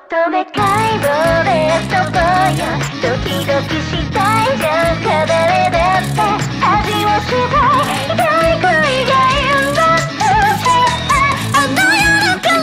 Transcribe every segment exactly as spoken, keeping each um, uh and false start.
乙女解剖で遊ぼうよ。ドキドキしたいじゃんか、誰だって味をしたい。痛い恋が言うんだって、あの夜から。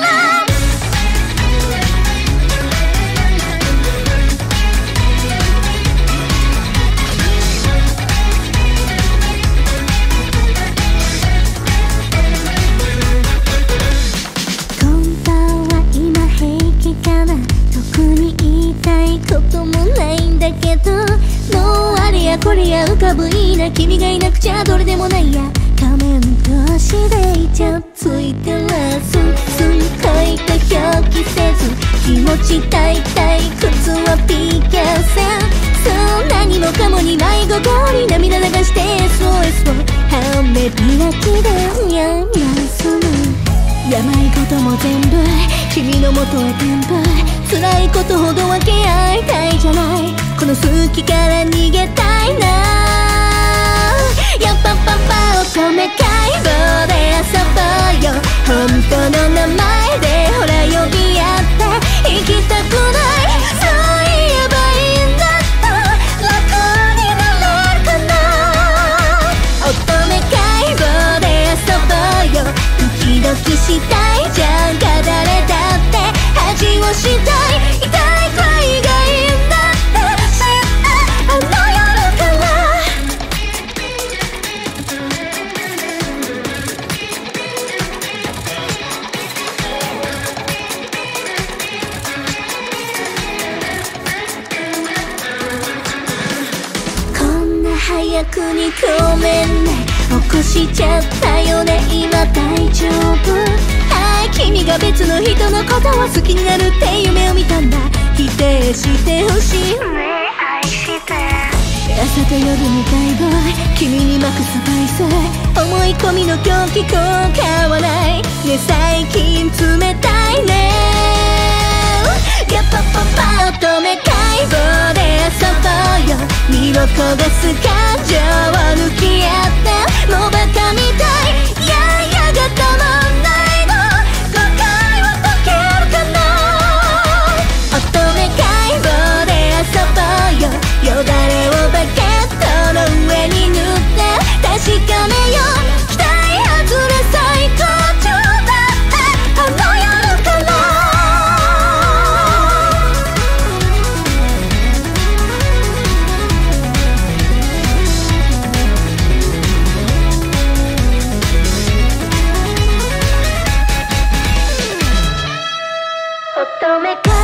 こともないんだけど、もうあれやこれや浮かぶいいな、君がいなくちゃどれでもないや。仮面同士でイチャついてるスンスン書いて表記せず、気持ち大体靴はピーケンセン。そう何もかもに迷子氷涙流して エスオーエス を半目開きでニャンニャンする。病事も全部君の元へ転布、辛いことほど分け合いたいじゃない。この好きから逃げたいな。やっぱパパ乙女解剖で遊ぼうよ。本当の名前でほら呼び合って行きたくない。そう言えばいいんだった、楽になれるかな。乙女解剖で遊ぼうよ。ドキドキしたいじゃんか、誰だって味をしたい。痛い恋がいいんだって知ってあの夜から。こんな早くにごめんね、起こしちゃったよね、今大丈夫？はい、君が別の人のことを好きになるって夢を見たんだ。否定してほしいね、愛して朝と夜みたいボーイ、君にまくサバイス、思い込みの狂気効果はないね。最近冷たいね。やっぱパパ乙女解剖で遊ぼうよ。身を焦がす感情を抜き合ってもうバカみたい。いやいやがたまんないの、誤解は解けるかな。乙女解剖で遊ぼうよ。よだれをバケットの上に塗って確かめよう。期待外れ最高潮だってあの夜から。乙女か